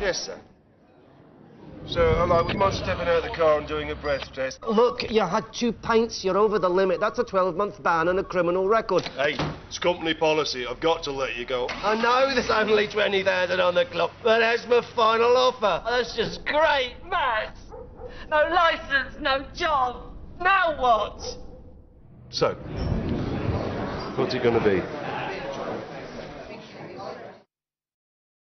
Yes, sir. So, would you mind stepping out of the car and doing a breath test? Look, you had 2 pints, you're over the limit. That's a 12-month ban and a criminal record. Hey, it's company policy. I've got to let you go. I know there's only 20,000 on the clock, but that's my final offer. That's just great, Matt. No licence, no job. Now what? So, what's it gonna be?